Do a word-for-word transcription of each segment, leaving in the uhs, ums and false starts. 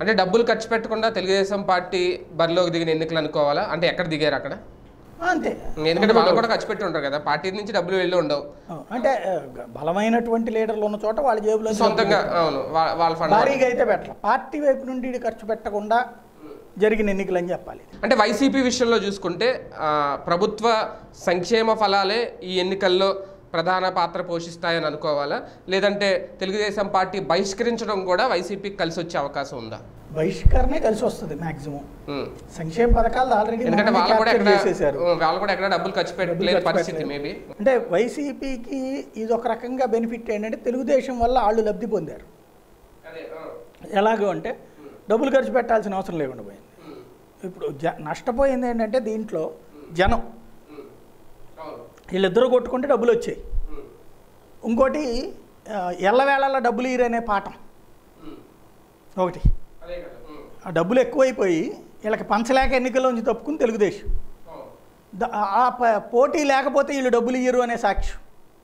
అంటే డబ్బులు ఖర్చు పెట్టకుండా తెలుగుదేశం పార్టీ బరిలోకి దిగిన ఎన్నికలు అనుకోవాలా? అంటే ఎక్కడ దిగారు అక్కడ? అంతే, ఎందుకంటే వాళ్ళు కూడా ఖర్చు పెట్టి ఉంటారు కదా, పార్టీ నుంచి డబ్బులు వెళ్ళి ఉండవు. అంటే బలమైనటువంటి లీడర్లు ఉన్న చోట వాళ్ళ జేబులో సొంతంగా అవును వాళ్ళ ఫండ్ భారీగా అయితే పెట్టాలి. పార్టీ వైపు నుండి ఖర్చు పెట్టకుండా జరిగిన ఎన్నికలు అని చెప్పాలి. అంటే వైసీపీ విషయంలో చూసుకుంటే ప్రభుత్వ సంక్షేమ ఫలాలే ఈ ఎన్నికల్లో ప్రధాన పాత్ర పోషిస్తాయని అనుకోవాలా, లేదంటే తెలుగుదేశం పార్టీ బహిష్కరించడం కూడా వైసీపీకి కలిసి వచ్చే అవకాశం ఉందా? బహిష్కరణే కలిసి వస్తుంది మ్యాక్సిమం. సంక్షేమ పథకాలు ఆల్రెడీ ఎందుకంటే వాళ్ళు కూడా ఎక్కడ వాళ్ళు కూడా ఎక్కడ డబ్బులు ఖర్చు పెట్టలేదు పరిస్థితి మేబీ. అంటే వైసీపీకి ఇది ఒక రకంగా బెనిఫిట్ ఏంటంటే తెలుగుదేశం వల్ల వాళ్ళు లబ్ధి పొందారు. ఎలాగో అంటే డబ్బులు ఖర్చు పెట్టాల్సిన అవసరం లేకుండా పోయింది. ఇప్పుడు జ నష్టపోయింది ఏంటంటే దీంట్లో జనం వీళ్ళిద్దరూ కొట్టుకుంటే డబ్బులు వచ్చాయి. ఇంకోటి ఎల్లవేళలా డబ్బులు ఈరనే పాఠం ఒకటి. ఆ డబ్బులు ఎక్కువైపోయి వీళ్ళకి పంచలేక ఎన్నికల్లోంచి తప్పుకుని తెలుగుదేశం, ఆ పోటీ లేకపోతే వీళ్ళు డబ్బులు ఇయ్యరు అనే సాక్ష్యం,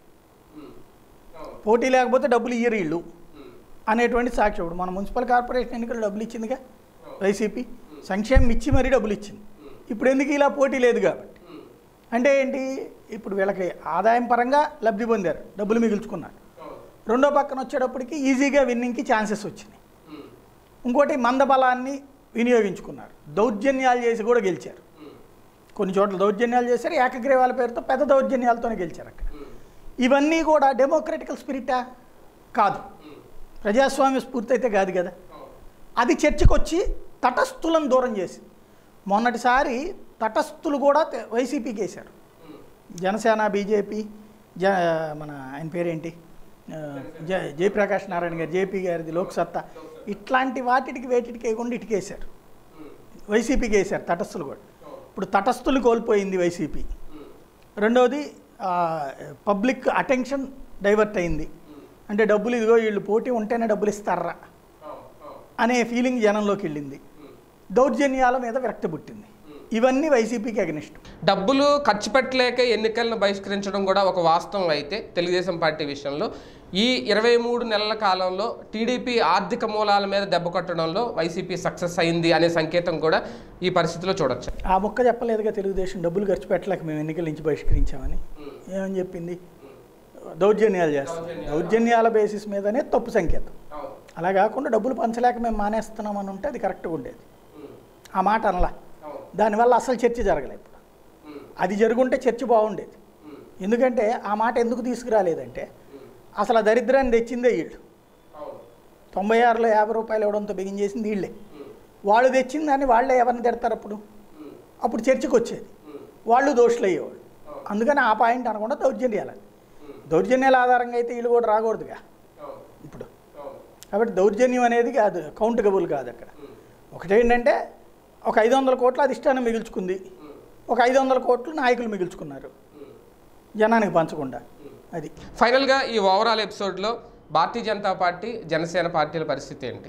పోటీ లేకపోతే డబ్బులు ఇయ్యరు వీళ్ళు అనేటువంటి సాక్ష్యం. ఇప్పుడు మన మున్సిపల్ కార్పొరేషన్ ఎన్నికలు డబ్బులు ఇచ్చిందిగా వైసీపీ, సంక్షేమం ఇచ్చి మరీ డబ్బులు ఇచ్చింది. ఇప్పుడు ఎందుకు ఇలా పోటీ లేదు కాబట్టి అంటే ఏంటి, ఇప్పుడు వీళ్ళకి ఆదాయం పరంగా లబ్ధి పొందారు, డబ్బులు మిగుల్చుకున్నారు. రెండో పక్కన వచ్చేటప్పటికి ఈజీగా విన్నింగ్కి ఛాన్సెస్ వచ్చినాయి. ఇంకోటి మందబలాన్ని వినియోగించుకున్నారు, దౌర్జన్యాలు చేసి కూడా గెలిచారు. కొన్ని చోట్ల దౌర్జన్యాలు చేశారు, ఏకగ్రీవాల పేరుతో పెద్ద దౌర్జన్యాలతోనే గెలిచారు అక్కడ. ఇవన్నీ కూడా డెమోక్రటికల్ స్పిరిటా? కాదు. ప్రజాస్వామ్య స్ఫూర్తి అయితే కాదు కదా. అది చర్చకు వచ్చి తటస్థులను దూరం చేసి, మొన్నటిసారి తటస్థులు కూడా వైసీపీకి వేశారు. జనసేన, బీజేపీ, జ మన ఆయన పేరేంటి జ జయప్రకాష్ నారాయణ గారు, జేపీ గారిది లోక్సత్తా, ఇట్లాంటి వాటికి వేటికి వేయకుండా ఇటుకేశారు, వైసీపీకి వేశారు తటస్థులు కూడా. ఇప్పుడు తటస్థులు కోల్పోయింది వైసీపీ. రెండవది పబ్లిక్ అటెన్షన్ డైవర్ట్ అయింది. అంటే డబ్బులు ఇదిగో వీళ్ళు పోటీ ఉంటేనే డబ్బులు ఇస్తారా అనే ఫీలింగ్ జనంలోకి వెళ్ళింది. దౌర్జన్యాల మీద విరక్తి పుట్టింది. ఇవన్నీ వైసీపీకి అగనిస్ట్. డబ్బులు ఖర్చు పెట్టలేక ఎన్నికలను బహిష్కరించడం కూడా ఒక వాస్తవం అయితే తెలుగుదేశం పార్టీ విషయంలో ఈ ఇరవై మూడు నెలల కాలంలో టీడీపీ ఆర్థిక మూలాల మీద దెబ్బ కొట్టడంలో వైసీపీ సక్సెస్ అయింది అనే సంకేతం కూడా ఈ పరిస్థితిలో చూడొచ్చు. ఆ మొక్క చెప్పలేదుగా తెలుగుదేశం డబ్బులు ఖర్చు పెట్టలేక మేము ఎన్నికల నుంచి బహిష్కరించామని. ఏమని చెప్పింది? దౌర్జన్యాలు చేస్తాం. దౌర్జన్యాల బేసిస్ మీదనే తప్పు సంకేతం. అలా కాకుండా డబ్బులు పంచలేక మేము మానేస్తున్నామని ఉంటే అది కరెక్ట్గా ఉండేది. ఆ మాట అనలా. దానివల్ల అసలు చర్చ జరగలేదు. అది జరుగుంటే చర్చ బాగుండేది. ఎందుకంటే ఆ మాట ఎందుకు తీసుకురాలేదంటే అసలు ఆ దరిద్రాన్ని తెచ్చిందే వీళ్ళు. తొంభై ఆరులో యాభై రూపాయలు ఇవ్వడంతో బిగించేసింది వీళ్ళే. వాళ్ళు తెచ్చిన దాన్ని వాళ్ళే ఎవరిని తిడతారు అప్పుడు? అప్పుడు చర్చకు వచ్చేది, వాళ్ళు దోషులు అయ్యేవాళ్ళు. అందుకని ఆ పాయింట్ అనకుండా దౌర్జన్యాలు, దౌర్జన్యాల ఆధారంగా అయితే వీళ్ళు కూడా రాకూడదుగా ఇప్పుడు. కాబట్టి దౌర్జన్యం అనేది కాదు, కౌంటబుల్ కాదు అక్కడ. ఒకటేంటంటే ఒక ఐదు వందల కోట్లు అధిష్టానం మిగుల్చుకుంది, ఒక ఐదు వందల కోట్లు నాయకులు మిగుల్చుకున్నారు జనానికి పంచకుండా. అది ఫైనల్గా ఈ ఓవరాల్ ఎపిసోడ్లో భారతీయ జనతా పార్టీ, జనసేన పార్టీల పరిస్థితి ఏంటి?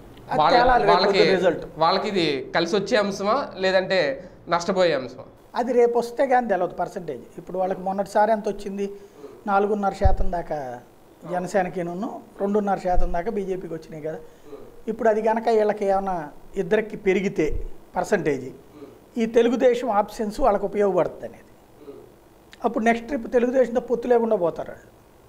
వాళ్ళకి వాళ్ళకి ఇది కలిసి వచ్చే అంశమా లేదంటే నష్టపోయే అంశమా? అది రేపు వస్తే కానీ తెలియదు పర్సంటేజ్. ఇప్పుడు వాళ్ళకి మొన్నటిసారి ఎంత వచ్చింది? నాలుగున్నర శాతం దాకా జనసేనకిను, రెండున్నర శాతం దాకా బీజేపీకి వచ్చినాయి కదా. ఇప్పుడు అది కనుక వీళ్ళకి ఏమైనా ఇద్దరికి పెరిగితే పర్సంటేజీ, ఈ తెలుగుదేశం ఆప్షన్స్ వాళ్ళకి ఉపయోగపడుతుంది అనేది. అప్పుడు నెక్స్ట్ ట్రిప్ తెలుగుదేశంతో పొత్తు లేకుండా పోతారు వాళ్ళు,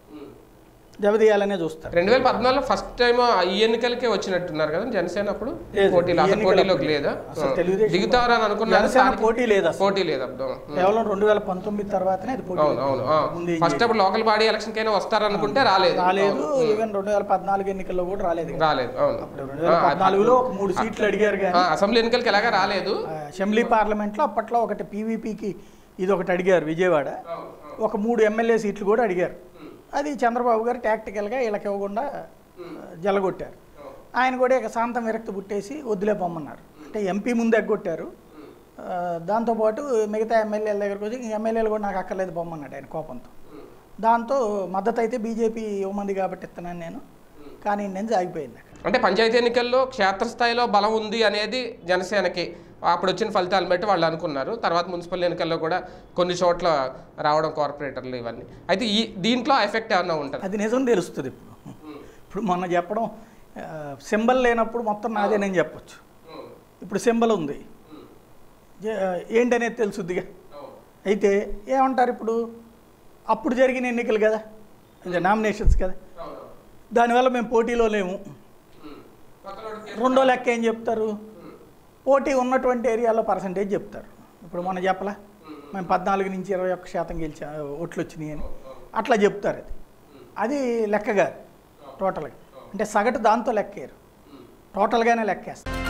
దెబ్బతీయాలనే చూస్తారు. రెండు వేల పద్నాలుగులో ఫస్ట్ టైం ఈ ఎన్నికలకే వచ్చినట్టున్నారు కదా జనసేన. అప్పుడు పోటీలోకి లేదా దిగుతారు అని అనుకున్నారు. పోటీ లేదా పోటీ లేదా కేవలం రెండు వేల పంతొమ్మిది తర్వాతనే అది పోటీ. అవును, ఫస్ట్ అప్పుడు లోకల్ బాడీ ఎలక్షన్ కైనా వస్తారనుకుంటే రాలేదు రాలేదు ఈవెన్ రెండు వేల పద్నాలుగు ఎన్నికల్లో కూడా రాలేదు రాలేదు అవును. రెండు వేల పద్నాలుగులో ఒక మూడు సీట్లు అడిగారు కానీ అసెంబ్లీ ఎన్నికలకి ఎలాగా రాలేదు. అసెంబ్లీ పార్లమెంట్లో అప్పట్లో ఒకటి పీవీపీకి ఇది ఒకటి అడిగారు విజయవాడ, ఒక మూడు ఎమ్మెల్యే సీట్లు కూడా అడిగారు. అది చంద్రబాబు గారు టాక్టికల్గా వీళ్ళకి ఇవ్వకుండా జలగొట్టారు. ఆయన కూడా ఇక శాంతం విరక్తి పుట్టేసి వద్దులే పొమ్మన్నారు. అంటే ఎంపీ ముందు ఎగ్గొట్టారు, దాంతోపాటు మిగతా ఎమ్మెల్యేల దగ్గరకు వచ్చి ఎమ్మెల్యేలు కూడా నాకు అక్కర్లేదు పొమ్మన్నాడు ఆయన కోపంతో. దాంతో మద్దతు అయితే బీజేపీ ఇవ్వమంది కాబట్టి ఇస్తున్నాను నేను, కానీ నేను ఆగిపోయింది. అంటే పంచాయతీ ఎన్నికల్లో క్షేత్రస్థాయిలో బలం ఉంది అనేది జనసేనకి అప్పుడు వచ్చిన ఫలితాలను బట్టి వాళ్ళు అనుకున్నారు. తర్వాత మున్సిపల్ ఎన్నికల్లో కూడా కొన్ని చోట్ల రావడం కార్పొరేటర్లు ఇవన్నీ. అయితే ఈ దీంట్లో ఎఫెక్ట్ ఏమన్నా ఉంటుంది? అది నిజం తెలుస్తుంది. ఇప్పుడు ఇప్పుడు మొన్న చెప్పడం సింబల్ లేనప్పుడు మొత్తం నాదేనని చెప్పొచ్చు. ఇప్పుడు సింబల్ ఉంది, ఏంటనేది తెలుసుద్దిగా. అయితే ఏమంటారు ఇప్పుడు, అప్పుడు జరిగిన ఎన్నికలు కదా, ఇది నామినేషన్స్ కదా, దానివల్ల మేము పోటీలో లేము. రెండో లెక్క ఏం చెప్తారు, పోటీ ఉన్నటువంటి ఏరియాలో పర్సంటేజ్ చెప్తారు. ఇప్పుడు మనం చెప్పలా, మేము పద్నాలుగు నుంచి ఇరవై ఒక్క శాతం గెలిచా ఓట్లు వచ్చినాయి అని అట్లా చెప్తారు. అది అది లెక్క కాదు టోటల్గా, అంటే సగటు దాంతో లెక్కేరు, టోటల్గానే లెక్కేస్తారు.